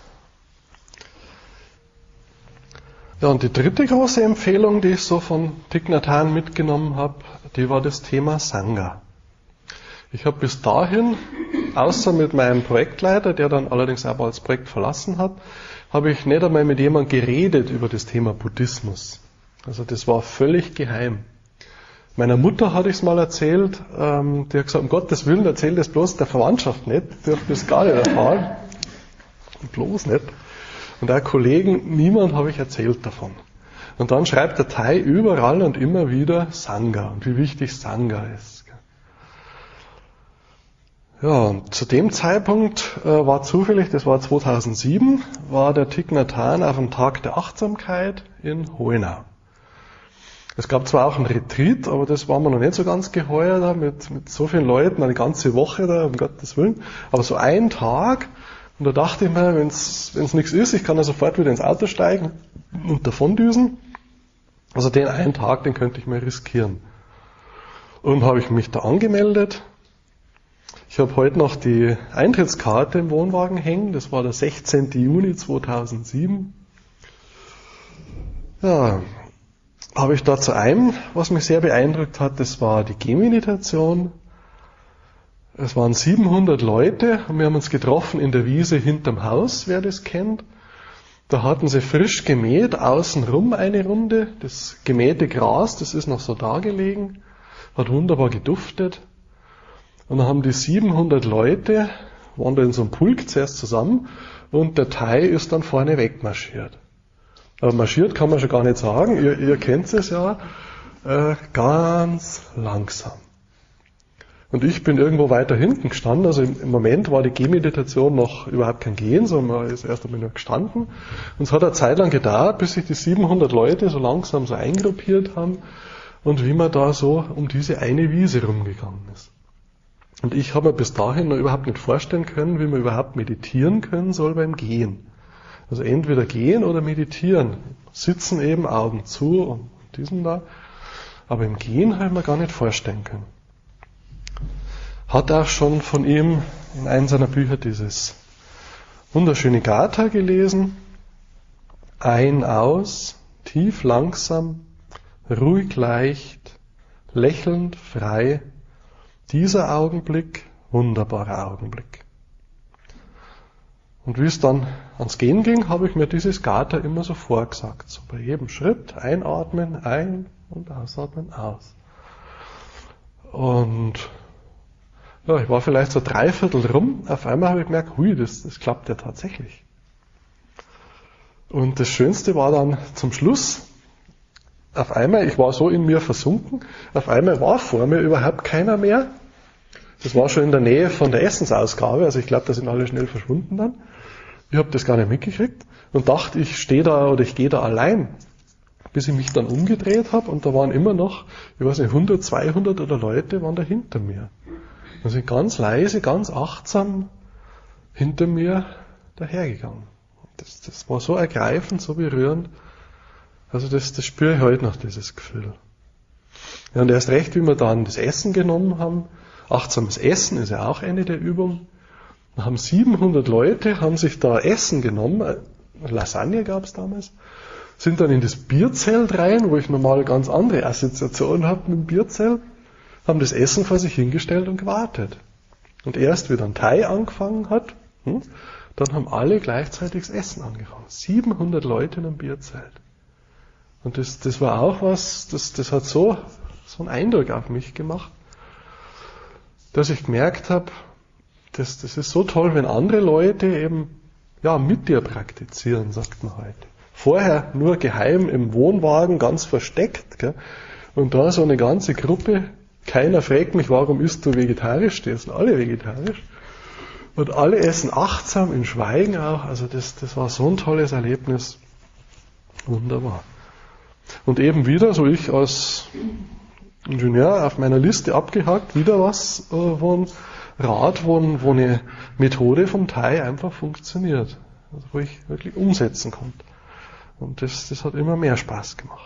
Ja, und die dritte große Empfehlung, die ich so von Thich Nhat Hanh mitgenommen habe, die war das Thema Sangha. Ich habe bis dahin, außer mit meinem Projektleiter, der dann allerdings auch das Projekt verlassen hat, habe ich nicht einmal mit jemandem geredet über das Thema Buddhismus. Also das war völlig geheim. Meiner Mutter hatte ich es mal erzählt, die hat gesagt, um Gottes Willen, erzähl das bloß der Verwandtschaft nicht, die dürfen das gar nicht erfahren. Bloß nicht. Und auch Kollegen, niemand habe ich erzählt davon. Und dann schreibt der Thai überall und immer wieder Sangha und wie wichtig Sangha ist. Ja, und zu dem Zeitpunkt war zufällig, das war 2007, war der Thich Nhat Hanh auf dem Tag der Achtsamkeit in Hohenau. Es gab zwar auch einen Retreat, aber das war mir noch nicht so ganz geheuer da mit so vielen Leuten, eine ganze Woche da, um Gottes Willen. Aber so einen Tag, und da dachte ich mir, wenn es nichts ist, ich kann ja sofort wieder ins Auto steigen und davondüsen. Also den einen Tag, den könnte ich mal riskieren. Und habe ich mich da angemeldet. Ich habe heute noch die Eintrittskarte im Wohnwagen hängen, das war der 16. Juni 2007. Ja, habe ich da zu einem, was mich sehr beeindruckt hat, das war die Gehmeditation. Es waren 700 Leute und wir haben uns getroffen in der Wiese hinterm Haus, wer das kennt. Da hatten sie frisch gemäht, außenrum eine Runde. Das gemähte Gras, das ist noch so da gelegen, hat wunderbar geduftet. Und dann haben die 700 Leute, waren da in so einem Pulk zuerst zusammen und der Thai ist dann vorne wegmarschiert. Aber marschiert kann man schon gar nicht sagen, ihr kennt es ja, ganz langsam. Und ich bin irgendwo weiter hinten gestanden, also im Moment war die Gehmeditation noch überhaupt kein Gehen, sondern man ist erst einmal nur gestanden. Und es hat eine Zeit lang gedauert, bis sich die 700 Leute so langsam so eingruppiert haben und wie man da so um diese eine Wiese rumgegangen ist. Und ich habe mir bis dahin noch überhaupt nicht vorstellen können, wie man überhaupt meditieren können soll beim Gehen. Also entweder gehen oder meditieren. Sitzen eben, Augen zu und diesen da. Aber im Gehen habe ich mir gar nicht vorstellen können. Hat auch schon von ihm in einem seiner Bücher dieses wunderschöne Gatha gelesen. Ein, aus, tief, langsam, ruhig, leicht, lächelnd, frei. Dieser Augenblick, wunderbarer Augenblick. Und wie es dann ans Gehen ging, habe ich mir dieses Gatha immer so vorgesagt. So bei jedem Schritt einatmen, ein und ausatmen, aus. Und ja, ich war vielleicht so 3/4 rum. Auf einmal habe ich gemerkt, hui, das klappt ja tatsächlich. Und das Schönste war dann zum Schluss, auf einmal, ich war so in mir versunken, auf einmal war vor mir überhaupt keiner mehr. Das war schon in der Nähe von der Essensausgabe, also ich glaube, da sind alle schnell verschwunden dann. Ich habe das gar nicht mitgekriegt und dachte, ich stehe da oder ich gehe da allein. Bis ich mich dann umgedreht habe und da waren immer noch, ich weiß nicht, 100, 200 oder Leute waren da hinter mir. Und sind ganz leise, ganz achtsam hinter mir dahergegangen. Das war so ergreifend, so berührend. Also das spüre ich heute noch, dieses Gefühl. Ja, und erst recht, wie wir dann das Essen genommen haben. Achtsames Essen ist ja auch eine der Übungen. Da haben 700 Leute, haben sich da Essen genommen. Lasagne gab es damals. Sind dann in das Bierzelt rein, wo ich normal ganz andere Assoziationen habe mit dem Bierzelt. Haben das Essen vor sich hingestellt und gewartet. Und erst, wie dann Thai angefangen hat, dann haben alle gleichzeitig das Essen angefangen. 700 Leute in einem Bierzelt. Und das war auch was, das hat so einen Eindruck auf mich gemacht, dass ich gemerkt habe, das ist so toll, wenn andere Leute eben mit dir praktizieren, sagt man heute. Vorher nur geheim im Wohnwagen, ganz versteckt, gell? Und da so eine ganze Gruppe, keiner fragt mich, warum isst du vegetarisch, die essen alle vegetarisch. Und alle essen achtsam, in Schweigen auch, also das war so ein tolles Erlebnis. Wunderbar. Und eben wieder, so ich als Ingenieur auf meiner Liste abgehakt, wieder was, wo ein Rat, wo eine Methode vom Thai einfach funktioniert. Also wo ich wirklich umsetzen konnte. Und das hat immer mehr Spaß gemacht.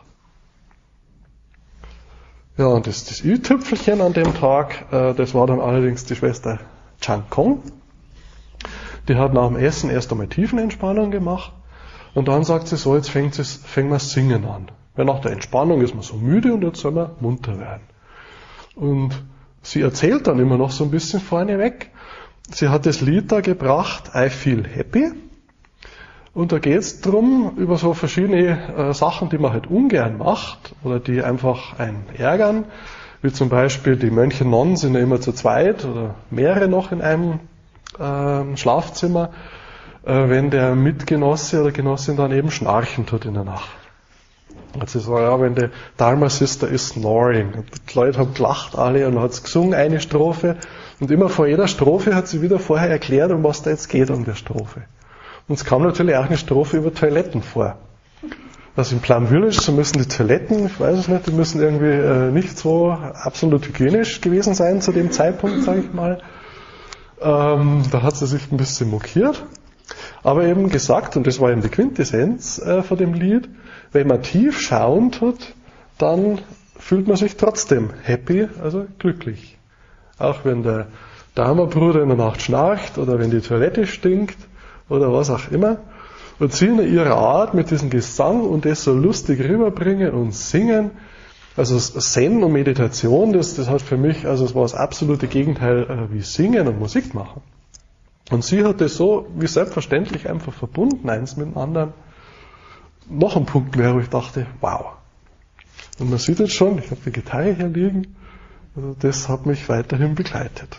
Ja, und das i-Tüpfelchen an dem Tag, das war dann allerdings die Schwester Chang Kong. Die hat nach dem Essen erst einmal Tiefenentspannung gemacht. Und dann sagt sie so, jetzt fängt wir das Singen an. Weil nach der Entspannung ist man so müde und jetzt soll man munter werden. Und sie erzählt dann immer noch so ein bisschen vorneweg. Sie hat das Lied da gebracht, I Feel Happy. Und da geht es darum, über so verschiedene Sachen, die man halt ungern macht oder die einfach einen ärgern. Wie zum Beispiel die Mönche und Nonnen sind ja immer zu zweit oder mehrere noch in einem Schlafzimmer, wenn der Mitgenosse oder Genossin dann eben schnarchen tut in der Nacht. Also so, wenn die Dharma Sister is snoring. Und die Leute haben gelacht alle und dann hat sie gesungen, eine Strophe. Und immer vor jeder Strophe hat sie wieder vorher erklärt, um was da jetzt geht um der Strophe. Und es kam natürlich auch eine Strophe über Toiletten vor. Also im Plum Village, so müssen die Toiletten, ich weiß es nicht, die müssen irgendwie nicht so absolut hygienisch gewesen sein zu dem Zeitpunkt, sage ich mal. Da hat sie sich ein bisschen mokiert. Aber eben gesagt, und das war eben die Quintessenz von dem Lied, wenn man tief schauen tut, dann fühlt man sich trotzdem happy, also glücklich. Auch wenn der Dharma-Bruder in der Nacht schnarcht oder wenn die Toilette stinkt oder was auch immer. Und sie in ihrer Art mit diesem Gesang und das so lustig rüberbringen und singen. Also Zen und Meditation, das hat für mich, also es war das absolute Gegenteil wie Singen und Musik machen. Und sie hat das so wie selbstverständlich einfach verbunden, eins mit dem anderen. Noch ein Punkt mehr, wo ich dachte, wow. Und man sieht jetzt schon, ich habe die Gitarre hier liegen, also das hat mich weiterhin begleitet.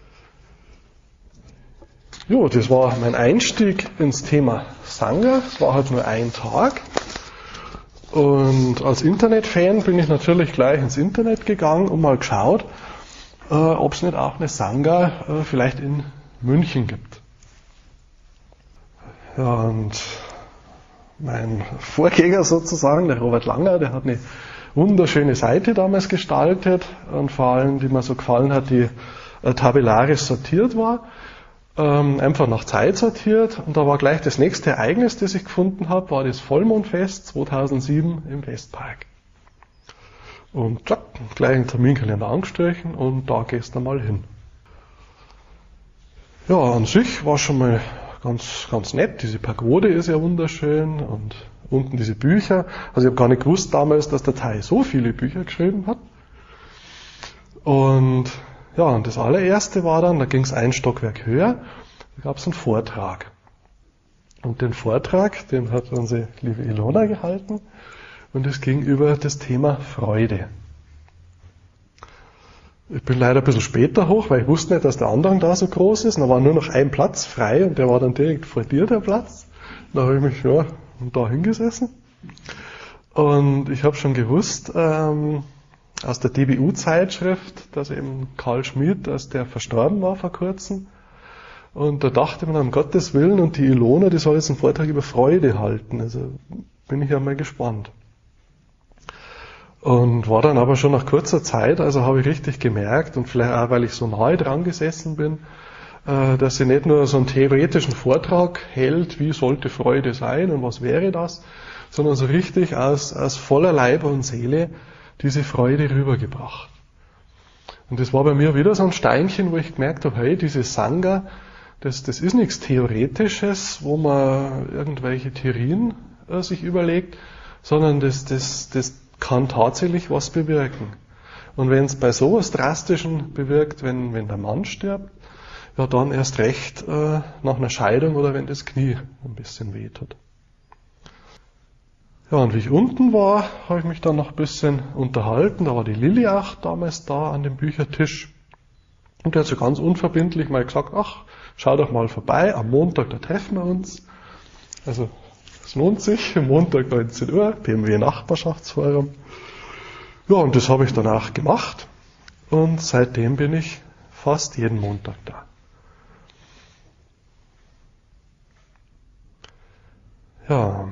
Jo, das war mein Einstieg ins Thema Sangha. Es war halt nur ein Tag. Und als Internetfan bin ich natürlich gleich ins Internet gegangen und mal geschaut, ob es nicht auch eine Sangha vielleicht in München gibt. Ja, und mein Vorgänger sozusagen, der Robert Langer, der hat eine wunderschöne Seite damals gestaltet und vor allem, die mir so gefallen hat, die tabellarisch sortiert war, einfach nach Zeit sortiert, und da war gleich das nächste Ereignis, das ich gefunden habe, war das Vollmondfest 2007 im Westpark. Und zack, gleich einen Terminkalender angestrichen und da gehst du mal hin. Ja, an sich war schon mal ganz nett. Diese Pagode ist ja wunderschön und unten diese Bücher. Also ich habe gar nicht gewusst damals, dass der Thai so viele Bücher geschrieben hat. Und ja, und das allererste war dann, da ging es ein Stockwerk höher, da gab es einen Vortrag. Und den Vortrag, den hat unsere liebe Ilona gehalten, und es ging über das Thema Freude. Ich bin leider ein bisschen später hoch, weil ich wusste nicht, dass der Andrang da so groß ist. Und da war nur noch ein Platz frei und der war dann direkt vor dir, der Platz. Da habe ich mich da hingesessen. Und ich habe schon gewusst, aus der DBU-Zeitschrift, dass eben Karl Schmid, dass der verstorben war vor kurzem. Und da dachte man, um Gottes Willen, und die Ilona, die soll jetzt einen Vortrag über Freude halten. Also bin ich ja mal gespannt. Und war dann aber schon nach kurzer Zeit, also habe ich richtig gemerkt, und vielleicht auch, weil ich so nahe dran gesessen bin, dass sie nicht nur so einen theoretischen Vortrag hält, wie sollte Freude sein und was wäre das, sondern so richtig aus voller Leib und Seele diese Freude rübergebracht. Und das war bei mir wieder so ein Steinchen, wo ich gemerkt habe, hey, diese Sangha, das ist nichts Theoretisches, wo man irgendwelche Theorien sich überlegt, sondern das kann tatsächlich was bewirken. Und wenn es bei sowas Drastischen bewirkt, wenn der Mann stirbt, ja dann erst recht nach einer Scheidung oder wenn das Knie ein bisschen wehtut. Ja, und wie ich unten war, habe ich mich dann noch ein bisschen unterhalten. Da war die Lilly auch damals da an dem Büchertisch. Und die hat so ganz unverbindlich mal gesagt, ach, schau doch mal vorbei, am Montag, da treffen wir uns. Also, es lohnt sich, Montag 19 Uhr, BMW Nachbarschaftsforum. Ja, und das habe ich dann auch gemacht. Und seitdem bin ich fast jeden Montag da. Ja,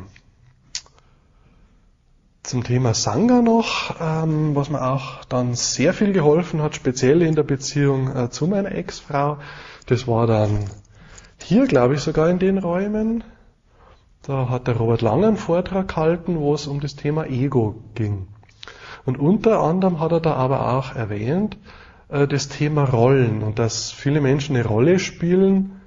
zum Thema Sangha noch, was mir auch dann sehr viel geholfen hat, speziell in der Beziehung zu meiner Ex-Frau. Das war dann hier, glaube ich, sogar in den Räumen. Da hat der Robert Lang einen Vortrag gehalten, wo es um das Thema Ego ging. Und unter anderem hat er da aber auch erwähnt, das Thema Rollen und dass viele Menschen eine Rolle spielen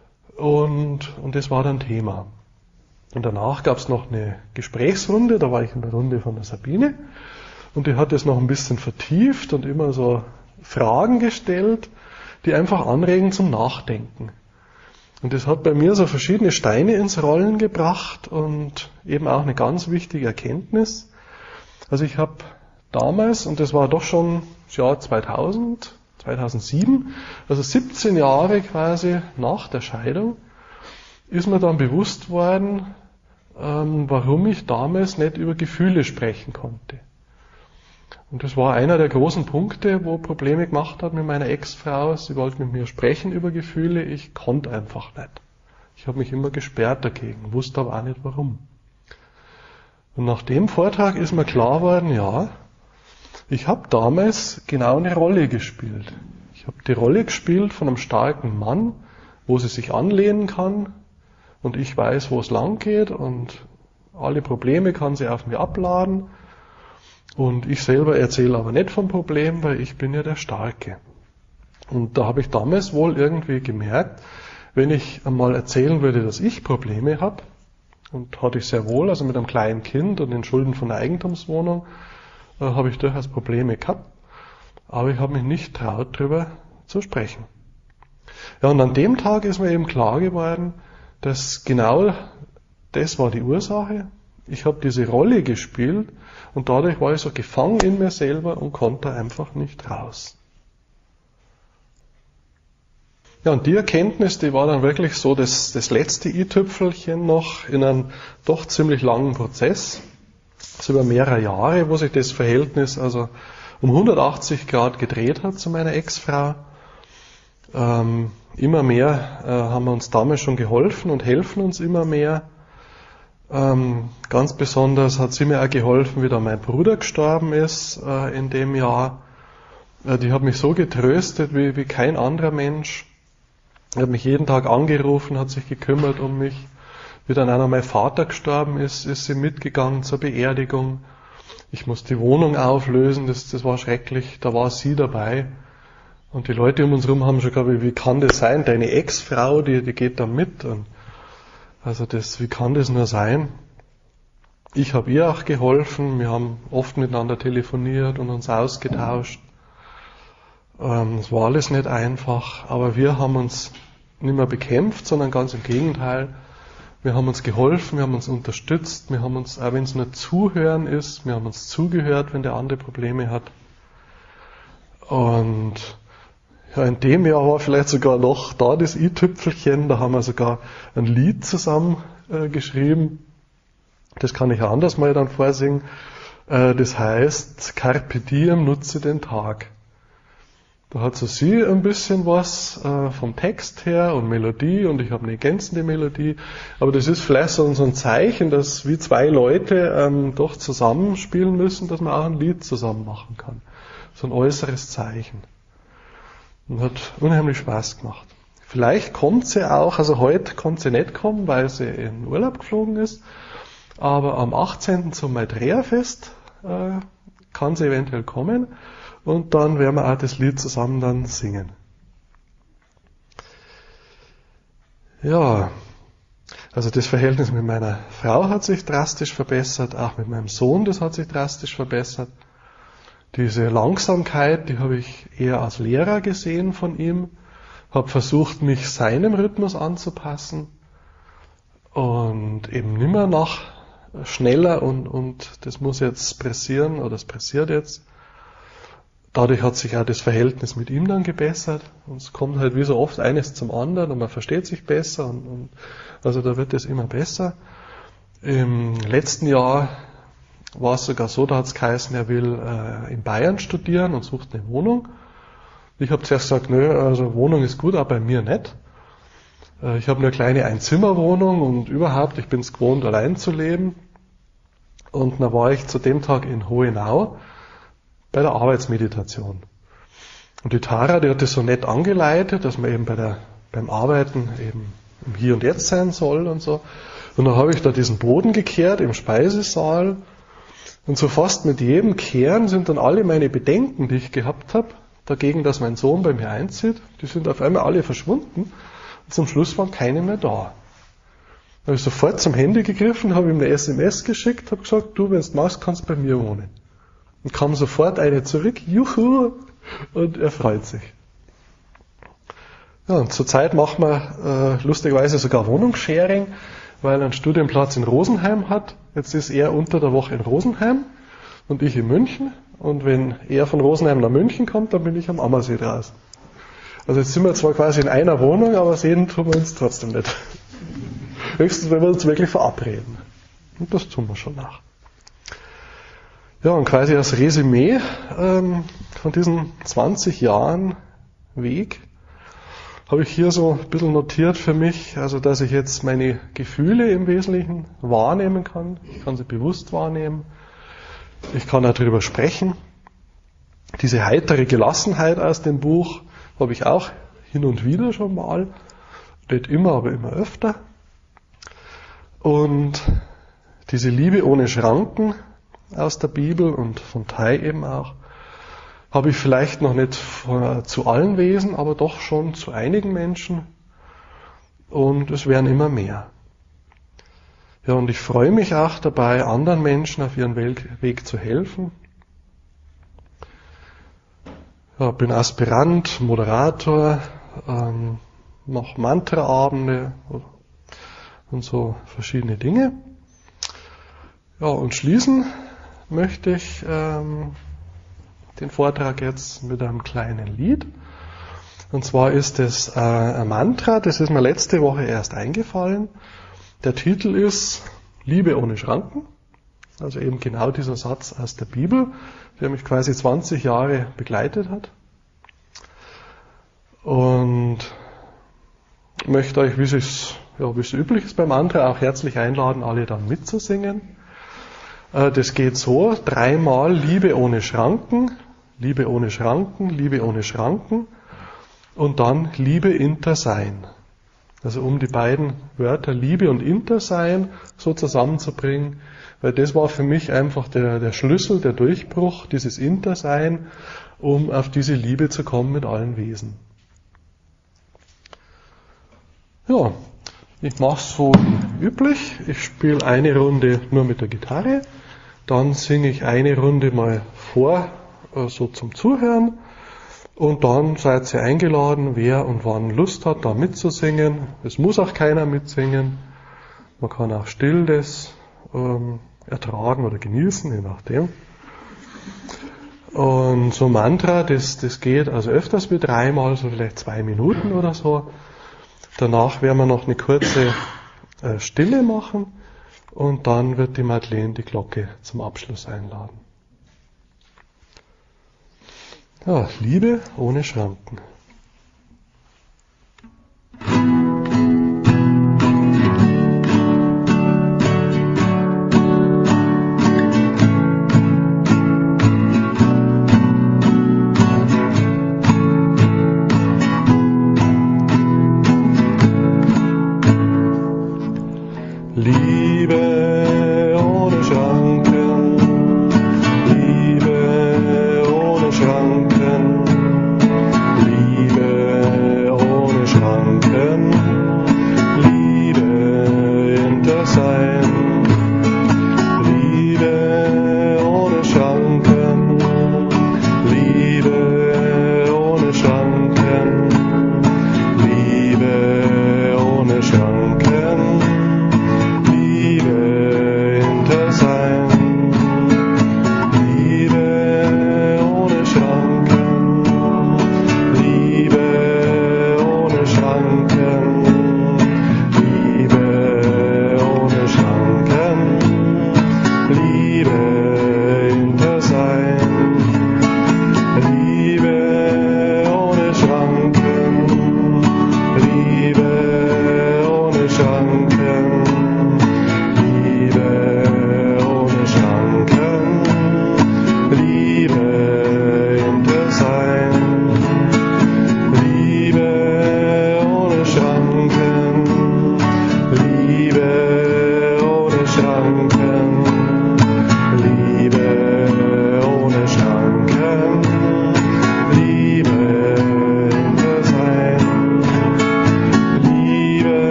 und das war dann Thema. Und danach gab es noch eine Gesprächsrunde, da war ich in der Runde von der Sabine und die hat das noch ein bisschen vertieft und immer so Fragen gestellt, die einfach anregen zum Nachdenken. Und das hat bei mir so verschiedene Steine ins Rollen gebracht und eben auch eine ganz wichtige Erkenntnis. Also ich habe damals, und das war doch schon das Jahr 2007, also 17 Jahre quasi nach der Scheidung, ist mir dann bewusst worden, warum ich damals nicht über Gefühle sprechen konnte. Und das war einer der großen Punkte, wo Probleme gemacht hat mit meiner Ex-Frau. Sie wollte mit mir sprechen über Gefühle, ich konnte einfach nicht. Ich habe mich immer gesperrt dagegen, wusste aber auch nicht warum. Und nach dem Vortrag ist mir klar geworden, ja, ich habe damals genau eine Rolle gespielt. Ich habe die Rolle gespielt von einem starken Mann, wo sie sich anlehnen kann, und ich weiß, wo es lang geht und alle Probleme kann sie auf mir abladen und ich selber erzähle aber nicht vom Problem, weil ich bin ja der Starke. Und da habe ich damals wohl irgendwie gemerkt, wenn ich einmal erzählen würde, dass ich Probleme habe, und hatte ich sehr wohl, also mit einem kleinen Kind und den Schulden von der Eigentumswohnung, habe ich durchaus Probleme gehabt, aber ich habe mich nicht traut, darüber zu sprechen. Ja, und an dem Tag ist mir eben klar geworden, dass genau das war die Ursache. Ich habe diese Rolle gespielt und dadurch war ich so gefangen in mir selber und konnte einfach nicht raus. Ja, und die Erkenntnis, die war dann wirklich so das letzte i-Tüpfelchen noch in einem doch ziemlich langen Prozess. So über mehrere Jahre, wo sich das Verhältnis also um 180 Grad gedreht hat zu meiner Ex-Frau. Immer mehr haben wir uns damals schon geholfen und helfen uns immer mehr. Ganz besonders hat sie mir auch geholfen, wie da mein Bruder gestorben ist in dem Jahr. Die hat mich so getröstet wie kein anderer Mensch. Die hat mich jeden Tag angerufen, hat sich gekümmert um mich. Wie dann auch noch mein Vater gestorben ist sie mitgegangen zur Beerdigung. Ich musste die Wohnung auflösen, das war schrecklich, da war sie dabei. Und die Leute um uns herum haben schon gesagt, wie kann das sein? Deine Ex-Frau, die geht da mit. Und also wie kann das nur sein? Ich habe ihr auch geholfen. Wir haben oft miteinander telefoniert und uns ausgetauscht. Es war alles nicht einfach, aber wir haben uns nicht mehr bekämpft, sondern ganz im Gegenteil. Wir haben uns geholfen, wir haben uns unterstützt, wir haben uns, auch wenn es nur Zuhören ist, wir haben uns zugehört, wenn der andere Probleme hat. Und ja, in dem Jahr war vielleicht sogar noch da das i-Tüpfelchen, da haben wir sogar ein Lied zusammen geschrieben. Das kann ich anders mal dann vorsingen. Das heißt, Carpe Diem, nutze den Tag. Da hat so sie ein bisschen was vom Text her und Melodie und ich habe eine ergänzende Melodie. Aber das ist vielleicht so ein Zeichen, dass wie zwei Leute doch zusammenspielen müssen, dass man auch ein Lied zusammen machen kann. So ein äußeres Zeichen. Und hat unheimlich Spaß gemacht. Vielleicht kommt sie auch, also heute konnte sie nicht kommen, weil sie in Urlaub geflogen ist, aber am 18. zum Maitreya-Fest kann sie eventuell kommen und dann werden wir auch das Lied zusammen dann singen. Ja, also das Verhältnis mit meiner Frau hat sich drastisch verbessert, auch mit meinem Sohn, das hat sich drastisch verbessert. Diese Langsamkeit, die habe ich eher als Lehrer gesehen von ihm, habe versucht, mich seinem Rhythmus anzupassen und eben nimmer nach schneller und das muss jetzt pressieren oder es pressiert jetzt. Dadurch hat sich auch das Verhältnis mit ihm dann gebessert und es kommt halt wie so oft eines zum anderen und man versteht sich besser und also da wird es immer besser. Im letzten Jahr war es sogar so, da hat es geheißen, er will in Bayern studieren und sucht eine Wohnung. Ich habe zuerst gesagt, nö, also Wohnung ist gut, aber bei mir nicht. Ich habe eine kleine Einzimmerwohnung und überhaupt, ich bin es gewohnt, allein zu leben. Und dann war ich zu dem Tag in Hohenau bei der Arbeitsmeditation. Und die Tara, die hat das so nett angeleitet, dass man eben beim Arbeiten eben im Hier und Jetzt sein soll und so. Und dann habe ich da diesen Boden gekehrt im Speisesaal. Und so fast mit jedem Kehren sind dann alle meine Bedenken, die ich gehabt habe, dagegen, dass mein Sohn bei mir einzieht, die sind auf einmal alle verschwunden. Und zum Schluss waren keine mehr da. Da habe ich sofort zum Handy gegriffen, habe ihm eine SMS geschickt, habe gesagt, du, wenn du magst, kannst du bei mir wohnen. Und kam sofort eine zurück, juhu, und er freut sich. Ja, und zurzeit machen wir lustigerweise sogar Wohnungssharing, weil er einen Studienplatz in Rosenheim hat. Jetzt ist er unter der Woche in Rosenheim und ich in München. Und wenn er von Rosenheim nach München kommt, dann bin ich am Ammersee draußen. Also jetzt sind wir zwar quasi in einer Wohnung, aber sehen tun wir uns trotzdem nicht. Höchstens, wenn wir uns wirklich verabreden. Und das tun wir schon nach. Ja, und quasi als Resümee von diesen 20 Jahren Weg habe ich hier so ein bisschen notiert für mich, also dass ich jetzt meine Gefühle im Wesentlichen wahrnehmen kann. Ich kann sie bewusst wahrnehmen. Ich kann auch darüber sprechen. Diese heitere Gelassenheit aus dem Buch habe ich auch hin und wieder schon mal. Nicht immer, aber immer öfter. Und diese Liebe ohne Schranken aus der Bibel und von Tai eben auch, habe ich vielleicht noch nicht zu allen Wesen, aber doch schon zu einigen Menschen. Und es werden immer mehr. Ja, und ich freue mich auch dabei, anderen Menschen auf ihren Weg zu helfen. Ja, bin Aspirant, Moderator, mache Mantraabende und so verschiedene Dinge. Ja, und schließen möchte ich den Vortrag jetzt mit einem kleinen Lied. Und zwar ist es ein Mantra, das ist mir letzte Woche erst eingefallen. Der Titel ist Liebe ohne Schranken. Also eben genau dieser Satz aus der Bibel, der mich quasi 20 Jahre begleitet hat. Und ich möchte euch, wie es üblich ist beim Mantra, auch herzlich einladen, alle dann mitzusingen. Das geht so, 3-mal Liebe ohne Schranken, Liebe ohne Schranken, Liebe ohne Schranken und dann Liebe inter Sein. Also um die beiden Wörter Liebe und inter Sein so zusammenzubringen, weil das war für mich einfach der Schlüssel, der Durchbruch, dieses inter Sein, um auf diese Liebe zu kommen mit allen Wesen. Ja, ich mache es so wie üblich. Ich spiele eine Runde nur mit der Gitarre, dann singe ich eine Runde mal vor, so zum Zuhören, und dann seid ihr eingeladen, wer und wann Lust hat, da mitzusingen. Es muss auch keiner mitsingen. Man kann auch still das ertragen oder genießen, je nachdem. Und so ein Mantra, das geht also öfters wie 3-mal, so vielleicht 2 Minuten oder so. Danach werden wir noch eine kurze Stille machen und dann wird die Madeleine die Glocke zum Abschluss einladen. Ja, Liebe ohne Schranken.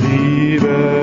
Liebe